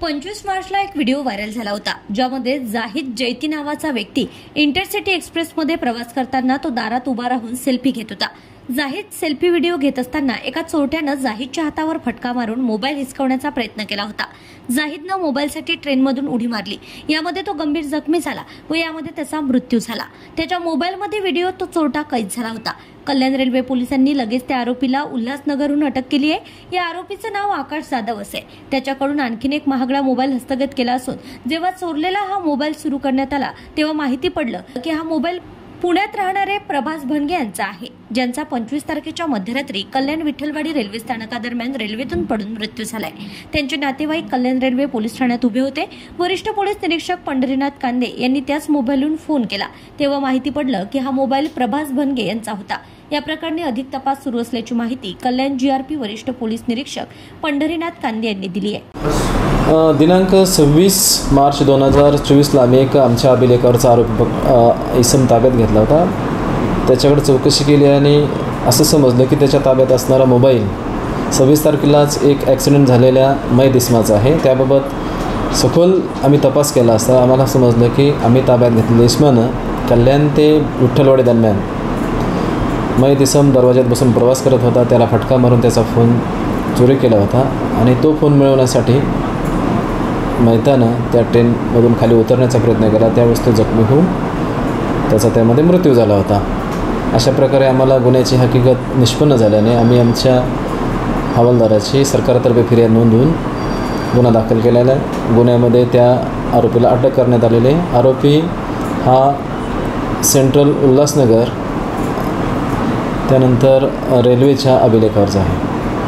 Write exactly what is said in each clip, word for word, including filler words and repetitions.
पंचवीस मार्चला एक व्हिडिओ व्हायरल झाला होता, ज्यामध्ये जाहिद जैती नावाचा व्यक्ती इंटरसिटी एक्सप्रेसमध्ये प्रवास करताना तो दारात उभा राहून सेल्फी घेत होता। जाहिद सेल्फी व्हिडिओ घेत असताना एका चोरट्यानं जाहिदच्या हातावर फटका मारून मोबाईल हिसकवण्याचा प्रयत्न केला होता। जाहिदनं मोबाईलसाठी ट्रेनमधून उडी मारली, यामध्ये तो गंभीर जखमी झाला व यामध्ये त्याचा मृत्यू झाला। त्याच्या मोबाईलमध्ये व्हिडिओ तो चोरटा कैद झाला होता। कल्याण रेल्वे पोलिसांनी लगेच त्या आरोपीला उल्हासनगरहून अटक केली आहे। या आरोपीचं नाव आकाश जाधव असे। त्याच्याकडून आणखीन एक महागडा मोबाईल हस्तगत केला असून जेव्हा चोरलेला हा मोबाईल सुरू करण्यात आला तेव्हा माहिती पडलं की हा मोबाईल पुण्यात राहणारे प्रभास भनगे यांचा आहे, ज्यांचा पंचवीस तारखेच्या मध्यरात्री कल्याण विठ्ठलवाडी रेल्वे स्थानकादरम्यान रेल्वेतून पडून मृत्यू झालाय। त्यांचे नातेवाईक कल्याण रेल्वे पोलीस ठाण्यात उभे होते। वरिष्ठ पोलीस निरीक्षक पंढरीनाथ कांदे यांनी त्याच मोबाईलवरून फोन केला, तेव्हा माहिती पडलं की हा मोबाईल प्रभास भनगे यांचा होता। या प्रकरणी अधिक तपास सुरू असल्याची माहिती कल्याण जीआरपी वरिष्ठ पोलीस निरीक्षक पंढरीनाथ कांदे यांनी दिली आहे। दिनांक सव्वीस मार्च दोन हजार चोवीसला आम्ही एक आमच्या अभिलेखावरचा आरोपी इसम ताब्यात घेतला होता। त्याच्याकडे चौकशी केली आणि असं समजलं की त्याच्या ताब्यात असणारा मोबाईल सव्वीस तारखेलाच एक ॲक्सिडेंट झालेल्या मयत इसमाचा आहे। त्याबाबत सखोल आम्ही तपास केला असता आम्हाला समजलं की आम्ही ताब्यात घेतलेल्या इसमानं कल्याण ते विठ्ठलवाडी दरम्यान मयत इसम दरवाज्यात बसून प्रवास करत होता। त्याला फटका मारून त्याचा फोन चोरी केला होता आणि तो फोन मिळवण्यासाठी मैतानं त्या ट्रेनमधून खाली उतरण्याचा प्रयत्न केला। त्यावेळेस तो जखमी होऊन त्याचा त्यामध्ये मृत्यू झाला होता। अशा प्रकारे आम्हाला गुन्ह्याची हकीकत निष्पन्न झाल्याने आम्ही आमच्या हवालदाराची सरकारतर्फे फिर्याद नोंदवून गुन्हा दाखल केलेला आहे। गुन्ह्यामध्ये त्या आरोपीला अटक करण्यात आलेली आहे। आरोपी हा सेंट्रल उल्हासनगर त्यानंतर रेल्वेच्या अभिलेखावरचा आहे।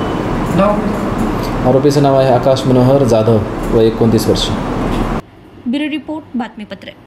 आरोपीचं नाव आहे आकाश मनोहर जाधव व एकोणतीस वर्ष। ब्युरो रिपोर्ट बातमीपत्र।